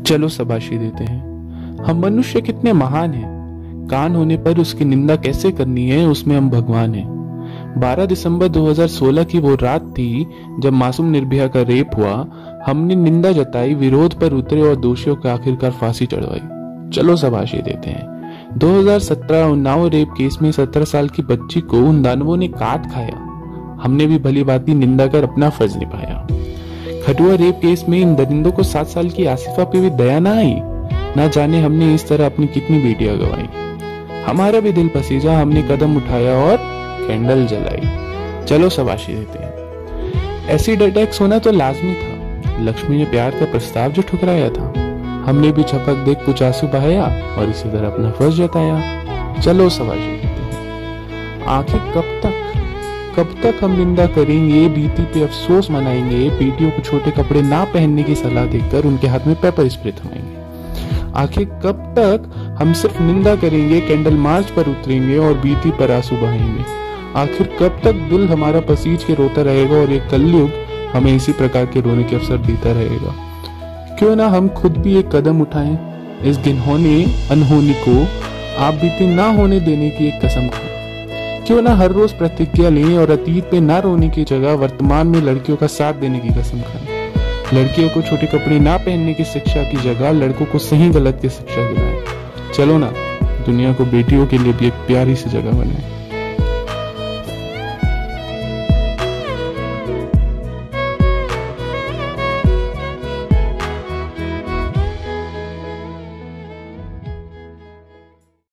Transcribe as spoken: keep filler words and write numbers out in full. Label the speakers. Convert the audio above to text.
Speaker 1: चलो शाबाशी देते हैं। हम मनुष्य कितने महान हैं, कान होने पर उसकी निंदा कैसे करनी है, उसमें हम भगवान हैं। बारह दिसंबर दो हज़ार सोलह की वो रात थी जब मासूम निर्भया का रेप हुआ। हमने निंदा जताई, विरोध पर उतरे और दोषियों को आखिरकार फांसी चढ़वाई। चलो शाबाशी देते हैं। दो हज़ार सत्रह उन्नाव रेप केस में सत्रह साल की बच्ची को उन दानवों ने काट खाया। हमने भी भली बात की निंदा कर अपना फर्ज निभाया। खटुआ रेप केस में इन दरिंदों को सात साल की आसिफा पे भी दया ना आई। ना जाने हमने इस तरह अपनी कितनी बेटियां गंवाई। हमारा भी दिल पसीजा, हमने कदम उठाया और कैंडल जलाई। चलो शाबाशी देते हैं। एसिड अटैक होना तो लाजमी था। लक्ष्मी ने प्यार का प्रस्ताव जो ठुकराया था, हमने भी छपक देख कुछ आंसू बहाया और इसी तरह अपना फर्ज जताया। चलो शाबाशी देते हैं। आखिर कब तक कब तक हम निंदा करेंगे, बीती पे अफसोस मनाएंगे, बेटियों को छोटे कपड़े ना पहनने की सलाह देकर उनके हाथ में पेपर स्प्रे थमाएंगे। आखिर कब तक हम सिर्फ निंदा करेंगे, कैंडल मार्च पर उतरेंगे और बीती पर आंसू बहाएंगे। आखिर कब तक दिल हमारा पसीज के रोता रहेगा और एक कलयुग हमें इसी प्रकार के रोने के अवसर देता रहेगा। क्यों ना हम खुद भी एक कदम उठाएं, इस घिनौने अनहोनी को आप बीती ना होने देने की एक कसम खाएं। क्यों ना हर रोज प्रतिज्ञा लें और अतीत पे ना रोने की जगह वर्तमान में लड़कियों का साथ देने की कसम खाएं। लड़कियों को छोटे कपड़े ना पहनने की शिक्षा की जगह लड़कों को सही गलत की शिक्षा दिलाएं। चलो ना दुनिया को बेटियों के लिए भी एक प्यारी सी जगह बनाएं।